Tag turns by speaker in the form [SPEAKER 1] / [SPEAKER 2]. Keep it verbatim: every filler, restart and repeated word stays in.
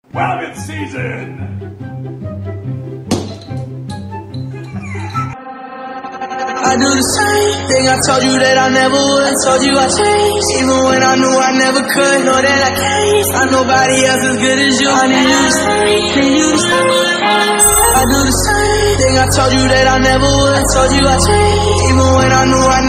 [SPEAKER 1] Wagon season!
[SPEAKER 2] I do the same thing I told you that I never would. I told you I changed, even when I knew I never could. Know that I can't find nobody else as good as you. I need you to stay, need you to stay. I do the same thing I told you that I never would. I told you I changed, even when I knew I